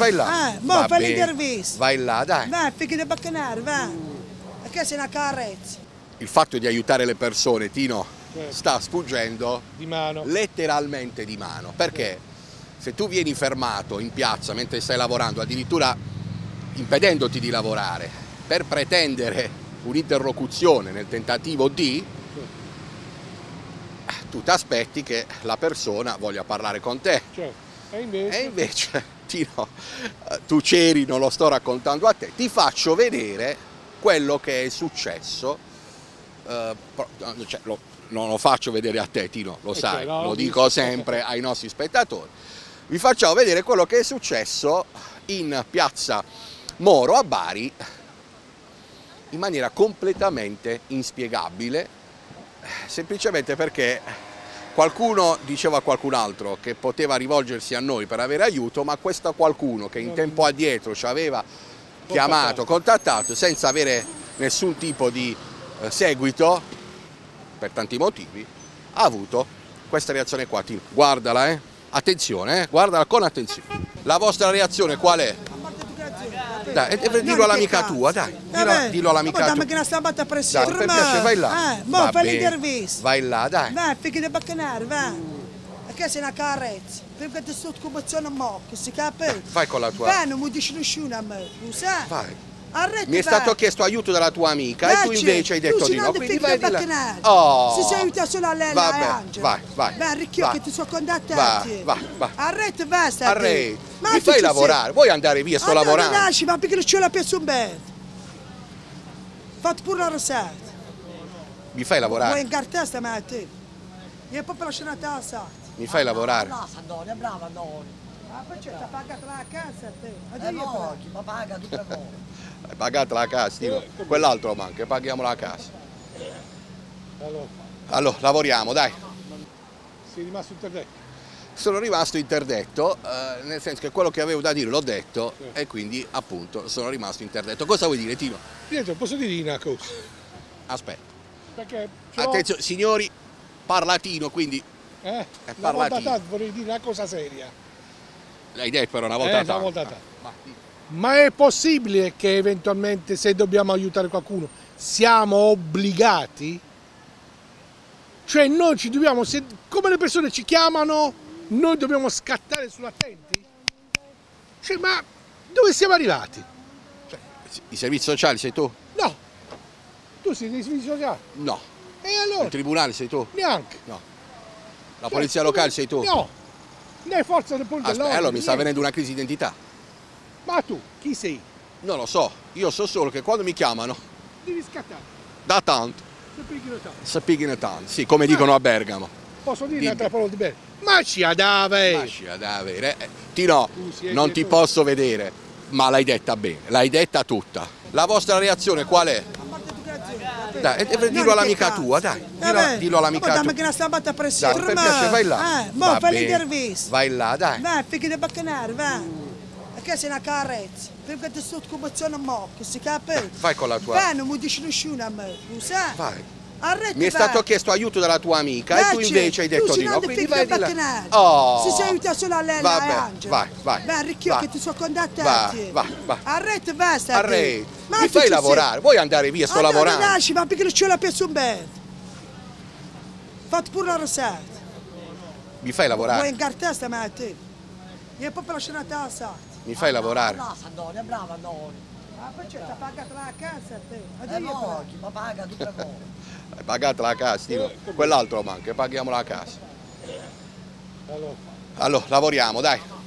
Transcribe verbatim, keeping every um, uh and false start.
vai là. Eh, mo fai l'intervista. Vai là, dai. Vai, picchi di baccanare, vai. Perché sei una carezza? Il fatto di aiutare le persone, Tino, Certo. sta sfuggendo Di mano. letteralmente di mano. Perché se tu vieni fermato in piazza mentre stai lavorando, addirittura impedendoti di lavorare, per pretendere un'interlocuzione nel tentativo di, tu ti aspetti che la persona voglia parlare con te. Certo. E invece? E invece, Tino, tu c'eri, non lo sto raccontando a te, ti faccio vedere quello che è successo, eh, cioè, lo, non lo faccio vedere a te, Tino, lo Eh, sai, no, lo ho dico visto. sempre ai nostri spettatori. Vi facciamo vedere quello che è successo in piazza Moro a Bari in maniera completamente inspiegabile, semplicemente perché qualcuno diceva a qualcun altro che poteva rivolgersi a noi per avere aiuto, ma questo qualcuno che in tempo addietro ci aveva chiamato, contattato, senza avere nessun tipo di eh, seguito, per tanti motivi, ha avuto questa reazione qua. Tino, guardala, eh. Attenzione, eh. Guardala con attenzione. La vostra reazione qual è? Dai, e, e dillo all'amica tua, dai. Dillo, dillo all'amica tua. Ma che sta batta pressione. Dai, per piacere, vai là. Eh, mo Va fai bene. l'intervista. Vai là, dai. Vai, picchi di baccanare, vai. Perché sei una carezza? Perché ti sto occupazione a mo', che si capisce? Vai con la tua. Vai, non mi dici nessuno a me, lo sai? Vai. Arrete, Mi è vai. stato chiesto aiuto dalla tua amica e tu invece hai detto tu di no, quindi vai di là. baccanare. Oh. Si sei aiutato solo a lei, Vabbè, a Angela. vai, vai. Vai, Ricchio, vai. che ti sono contattati. Vai, vai, vai. Arrete, basta. Arrete. Ma Mi tu fai ci lavorare, sei? vuoi andare via, sto Ah, no, lavorando. no, lasci, ma perché non c'è la piazza un bed? Fatti pure la risata. Mi fai Vuoi lavorare, incartare stamattina? Io proprio la scenata la sa. mi fai lavorare. Brava Antonio, brava Antonio. Ah, poi c'è, ti ha pagato la casa a te. Ma Eh dai, no, chi mi paga tutte le cose. Hai pagato la casa, Tino. Quell'altro manca, paghiamo la casa. Allora, Allora, lavoriamo, dai. sei rimasto interdetto. Sono rimasto interdetto, eh, nel senso che quello che avevo da dire l'ho detto e quindi appunto sono rimasto interdetto. Cosa vuoi dire, Tino? Pietro, posso dire una cosa? Aspetta. Perché ce l'ho- Attenzione, signori, parlatino, quindi eh, è una volta parlatino. tanto vorrei dire una cosa seria. L'hai detto però una volta Eh, tanto. una volta tanto. Ma- Ma è possibile che eventualmente se dobbiamo aiutare qualcuno siamo obbligati? Cioè noi ci dobbiamo, se, come le persone ci chiamano, noi dobbiamo scattare sull'attenti? Cioè ma dove siamo arrivati? I servizi sociali sei tu? No, tu sei dei servizi sociali? No. E Il allora? tribunale sei tu? Neanche. No. La polizia locale sei tu? No, né forza del politica. Aspetta, allora mi sta venendo una crisi di identità. Ma tu, chi sei? Non lo so, io so solo che quando mi chiamano, Devi scattare. da tanto, Se pigli lo sai. sappighine tanto, sì, come dicono a Bergamo. Posso dire Dimmi. un'altra parola di bene? Ma ci adave! Lascia da avere. Eh, Tino, Tu sei non che ti tu- posso vedere, ma l'hai detta bene, l'hai detta tutta. La vostra reazione qual è? Dai, e- e dillo all'amica tua, dai. Dillo, dillo all'amica Ma tua. che sta batta pressione. Dai, per piacere, vai là. Eh, mo Va fai bene. l'intervista. Vai là, dai. Vai, picchi di baccanare, vai. Perché sei una carezza? Perché ti sto occupazione a mo', che si capisce? Vai con la tua. Vai, non mi dici nessuno a me, lo sai? Vai. Arrete, Mi è vai. stato chiesto aiuto dalla tua amica e tu Lasci, invece hai detto tu di sei no, nato quindi picchi vai di di là. baccanare. Oh. Si sei aiutato solo a lei, Vabbè, a Angela. vai, vai, Vai, Ricchio, vai. che ti sono contattati. Vai, vai, vai. Arrete, basta. Arrete. Ma Mi tu fai ci lavorare, sei? vuoi andare via, sto Ah, no, lavorando. no, lasci, ma perché non c'è la piazza un bed? Fatti pure la risata. Mi fai Vuoi lavorare, incartare stamattina? Io proprio la scenata la sa. mi fai lavorare. Brava Antonio, brava Antonio. Ah, poi c'è, ti ha pagato la casa a te. Ma Eh dai, no, chi mi paga tutte le cose. Hai pagato la casa, Tino. Quell'altro manca, paghiamo la casa. Allora. Allora, lavoriamo, dai.